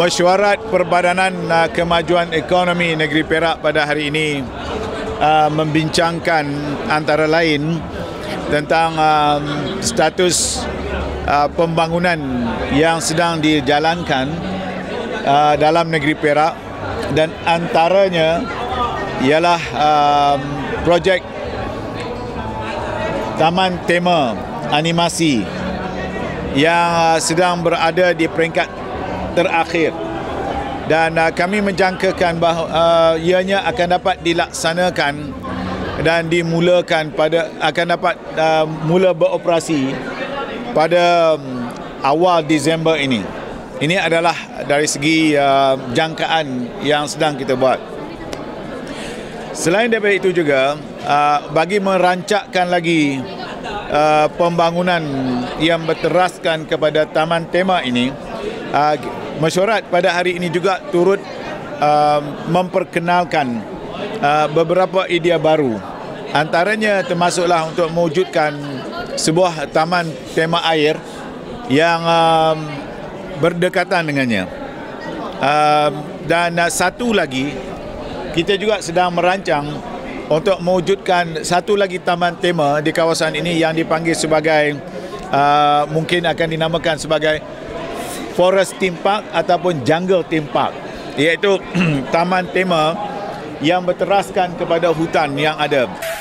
Mesyuarat Perbadanan Kemajuan Ekonomi Negeri Perak pada hari ini membincangkan antara lain tentang status pembangunan yang sedang dijalankan dalam negeri Perak, dan antaranya ialah projek Taman Tema Animasi yang sedang berada di peringkat terakhir, dan kami menjangkakan bahawa ianya akan dapat dilaksanakan dan dimulakan akan dapat mula beroperasi pada awal Disember ini. Ini adalah dari segi jangkaan yang sedang kita buat. Selain daripada itu juga, bagi merancakkan lagi pembangunan yang berteraskan kepada Taman Tema ini, mesyuarat pada hari ini juga turut memperkenalkan beberapa idea baru. Antaranya termasuklah untuk mewujudkan sebuah taman tema air yang berdekatan dengannya. Dan satu lagi, kita juga sedang merancang untuk mewujudkan satu lagi taman tema di kawasan ini yang dipanggil sebagai mungkin akan dinamakan sebagai Forest Theme Park ataupun Jungle Theme Park, iaitu taman tema yang berteraskan kepada hutan yang ada.